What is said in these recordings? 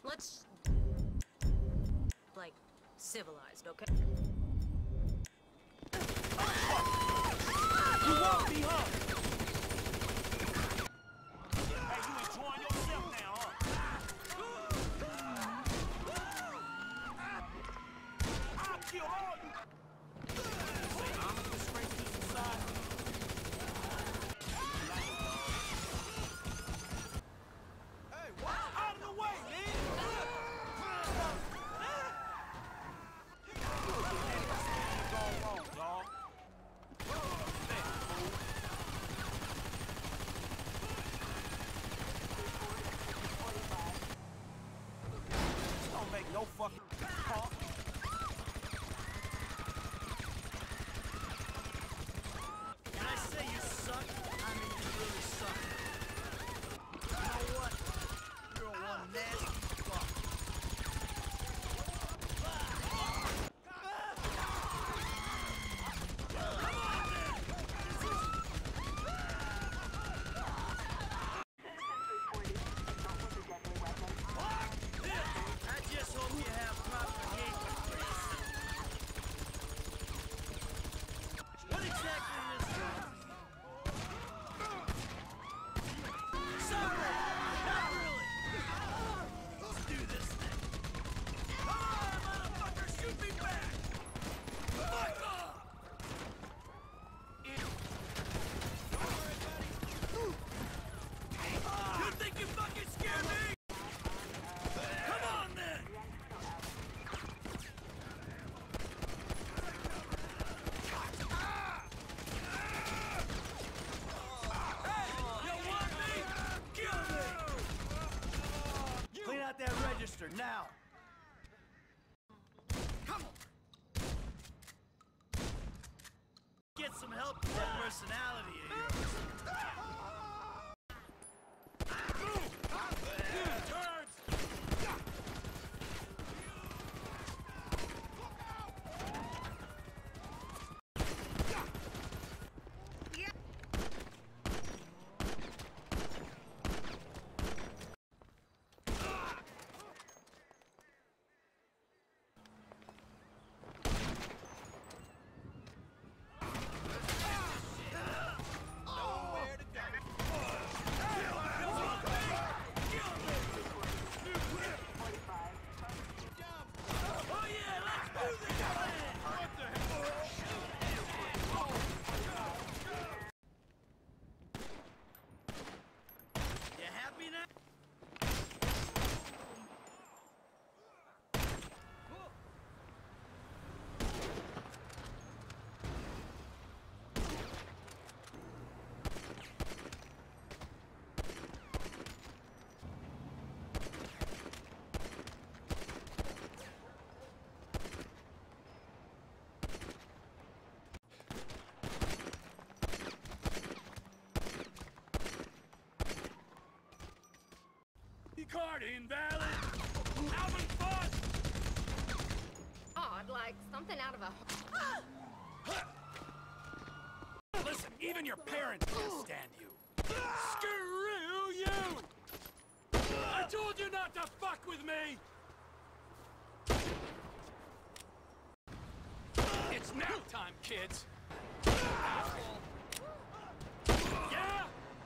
Let's... like, civilized, okay? You won't be, huh? Hey, you enjoying yourself now, huh? I'll kill all you. Say I'm a disgrace to society. Hey, what? Out of the way, man! Anything's gone wrong, dog. Don't make no fucking talk. When I say you suck, I mean you really suck. You know what? You're one nasty fuck. I just hope you have proper gate controls. What exactly is that? Sorry, not really. Let's do this thing. Come on, motherfucker, shoot me back! Fuck off! You think you fucking scared me? Come on, then! Hey, you want me? Kill me! Clean out that register, now! Come on! Get some help with that personality of yours. Turns! Nowhere to go. Oh yeah, let's do this! What the hell? You happy now? Card invalid. Having fun. Odd, like something out of a... Listen, even your parents can't stand you. Screw you! I told you not to fuck with me! It's nap time, kids. Asshole. Yeah?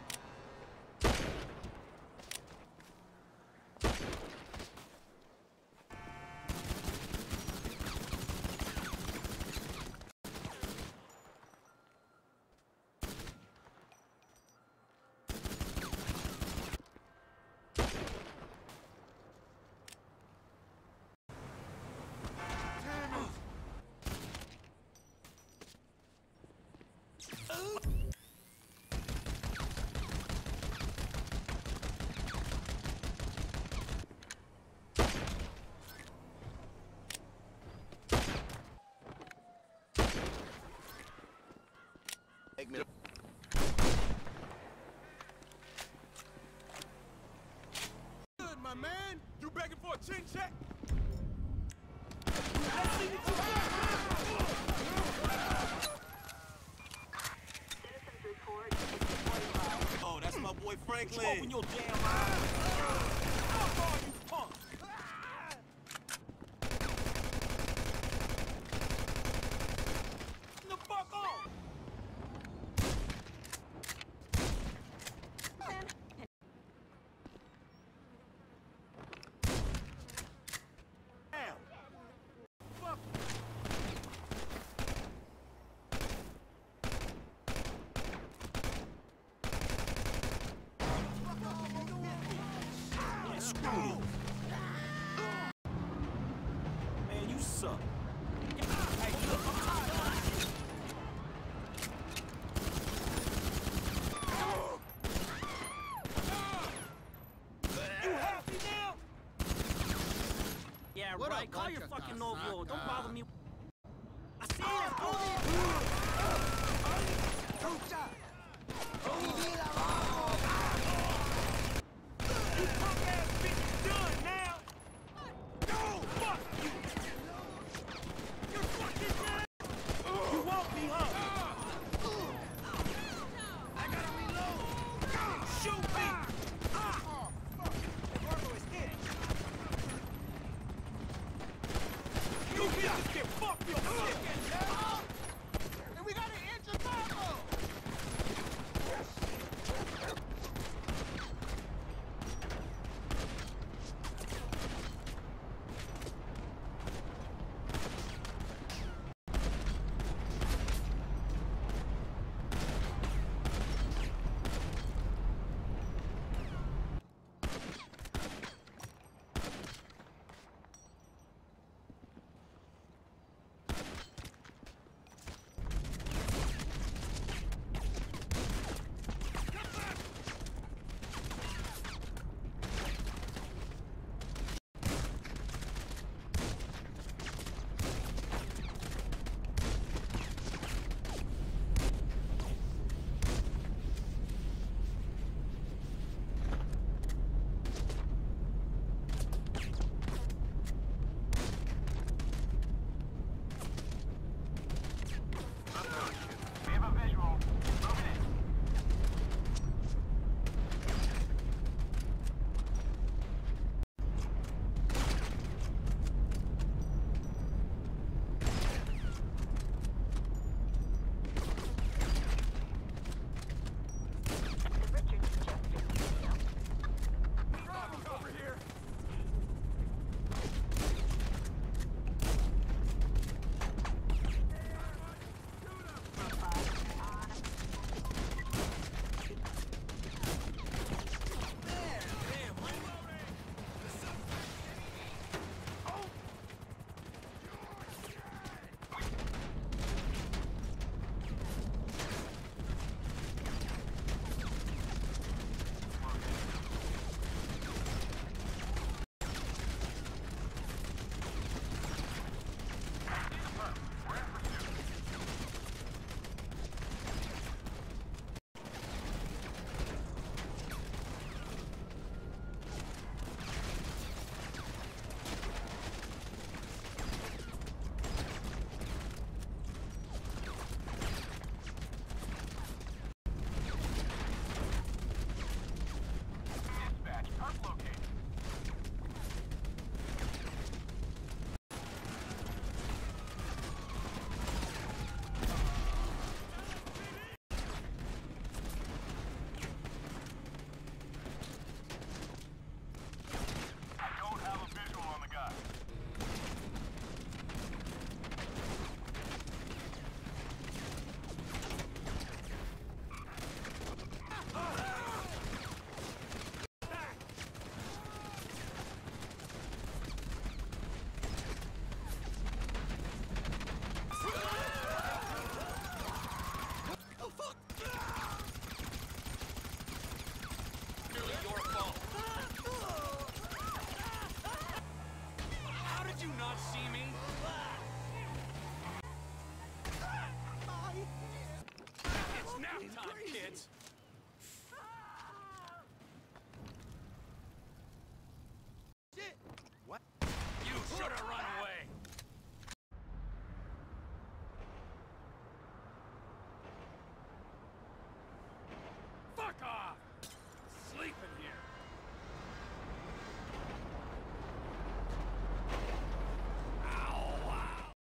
Good, my man. You begging for a chin check? Oh, that's my boy Franklin. Open your damn eyes. How far you punk? Screw! Man, you suck. Hey, look, I'm tired. You happy now? Yeah, What right. up, Call your Buncha fucking novio. Don't Casaca? bother me. I see it. You punk ass bitch is done now. Go! Fuck you! You're fucking dead! You won't be, huh? I gotta reload! Shoot me! Marco is hit! You bitches can fuck your shit! And we got an injured Marco! How did you not see me?